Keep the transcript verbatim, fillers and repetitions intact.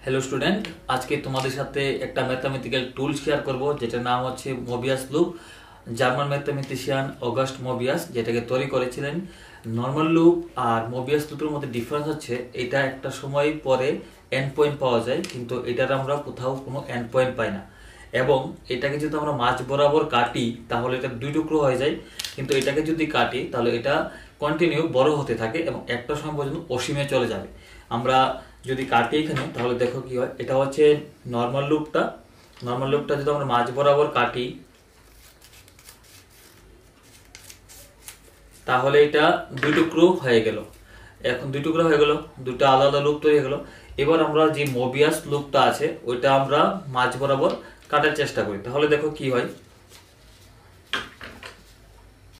Hello student, আজকে তোমাদের সাথে একটা ম্যাথমেটিক্যাল টুল শেয়ার করব যেটার নাম হচ্ছে Mobius loop. German mathematician August Mobius যেটাকে তৈরি করেছিলেন। নর্মাল লুপ আর মোবিয়াস লুপের মধ্যে ডিফারেন্স হচ্ছে এটা একটা সময় পরে এন্ড পয়েন্ট পাওয়া যায়, কিন্তু এটার আমরা কোথাও কোনো এন্ড পয়েন্ট পাই না। এবং এটাকে যদি আমরা মাঝ বরাবর কাটি তাহলে এটা দুই টুকরো হয়ে যায়, কিন্তু এটাকে যদি কাটি তাহলে এটা কন্টিনিউ বড় হতে থাকে এবং একটা সময় পর্যন্ত অসীমে চলে যাবে। আমরা যদি কাটি এখানে তাহলে দেখো কি হয়, এটা হচ্ছে নর্মাল লুপটা। নর্মাল লুপটা যদি আমরা মাঝ বরাবর কাটি তাহলে এটা দুই টুকরো হয়ে গেল। এখন দুই টুকরো হয়ে গেল, দুটো আলাদা আলাদা লুপ তৈরি হয়ে গেল। এবার আমরা যে মোবিয়াস লুপটা আছে ওইটা আমরা মাঝ বরাবর কাটার চেষ্টা করি, তাহলে দেখো কি হয়।